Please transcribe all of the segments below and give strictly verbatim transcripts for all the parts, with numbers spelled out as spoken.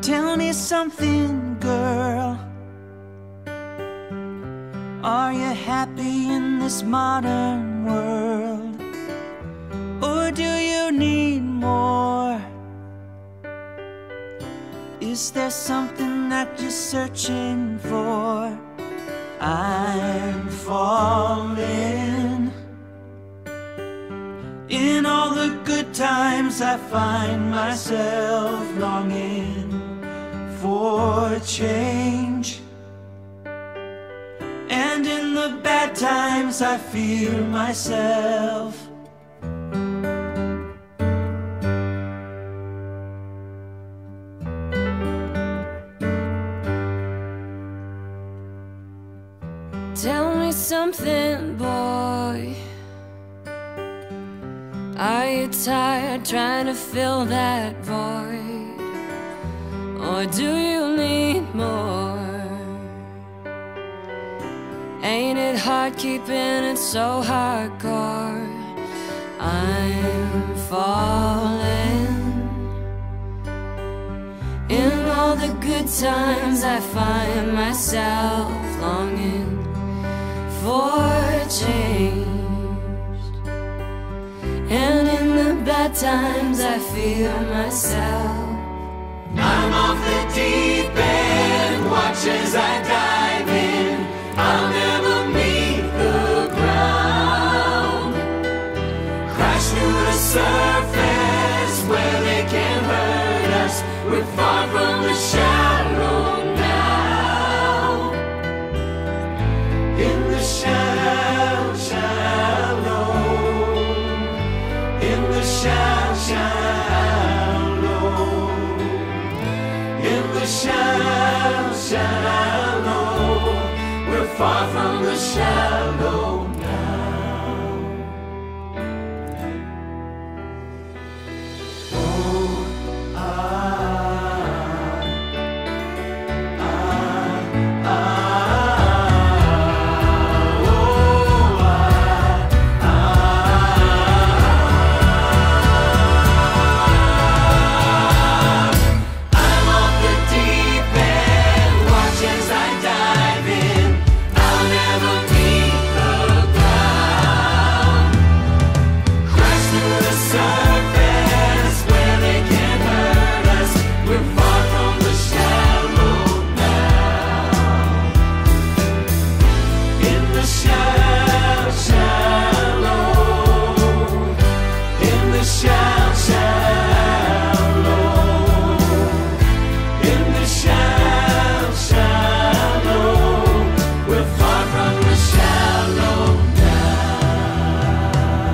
Tell me something, girl. Are you happy in this modern world? Or do you need more? Is there something that you're searching for? I'm falling. In all the good times I find myself longing for change, and in the bad times I fear myself. Tell me something, boy. Are you tired trying to fill that void? Or do you need more? Ain't it hard keeping it so hardcore? I'm falling. In all the good times I find myself longing for change, and in the bad times I feel myself. I'm off the deep end, watch as I dive in. I'll never meet the ground. Crash through the surface where they can't hurt us. We're far from the shallow now. In the shallow, shallow. In the shallow, shallow. In the shallow, shallow. We're far from the shallow now. Oh, ah, ah, ah, oh, ah, ah. I'm off the deep end, watch as I dive in. I'll never meet the ground. Crash through the surface where they can't hurt us. We're far from the shallow now. In the shallow, shallow. In the shallow, shallow. In the shallow, shallow. We're far from the shallow now.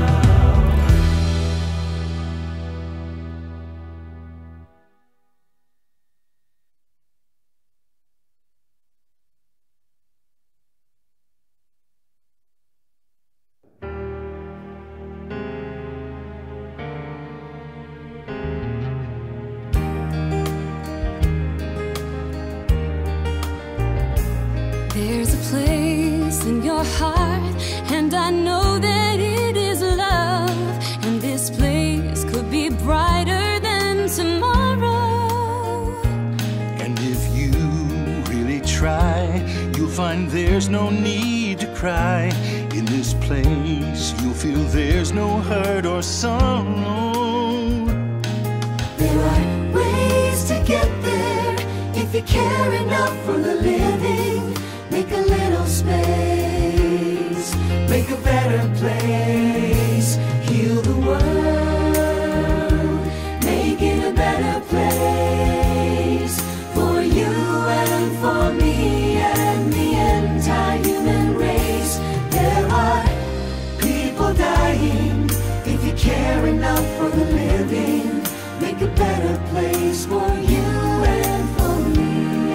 There's a place in your heart, and I know that it is love. And this place could be brighter than tomorrow. And if you really try, you'll find there's no need to cry. In this place, you'll feel there's no hurt or sorrow. There are ways to get there if you care enough for the living. Make a little space, make a better place, heal the world, make it a better place for you and for me and the entire human race. There are people dying. If you care enough for the living, make a better place for you and for me.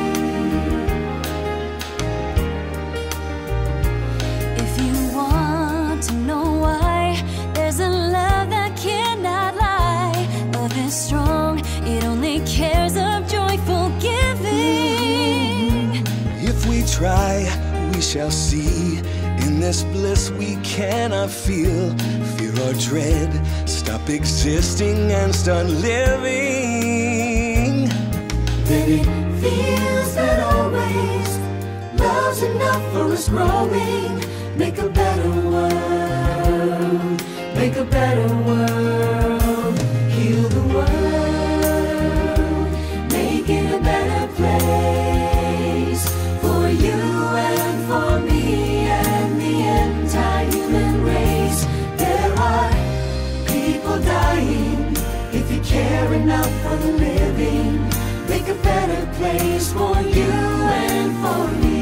If you want to know why, there's a love that cannot lie. Love is strong, it only cares of joyful giving. If we try, we shall see. In this bliss we cannot feel. Fear or dread, stop existing and start living. There But it feels that always love's enough for us growing. Make a better world, make a better world, heal the world, make it a better place for you and for me and the entire human race. There are people dying. If you care enough for the living, make a better place for you and for me.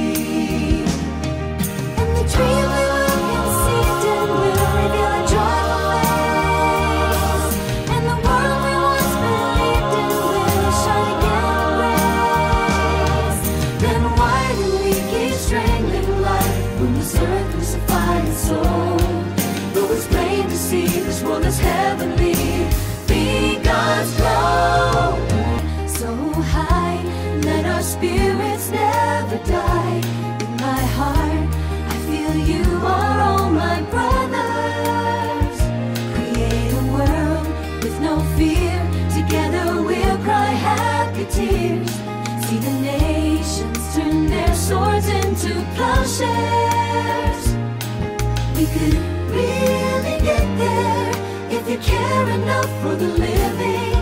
And the dream we will conceive and will reveal a joyful face. And the world we once believed in will shine again grace. Then why do we keep strangling life when this earth crucified its soul? Though it's plain to see this world is heavenly, be God's throne. So high, let our spirits never die. In my heart, I feel you are all my brothers. Create a world with no fear. Together we'll cry happy tears. See the nations turn their swords into plowshares. We could really get there if you care enough for the living.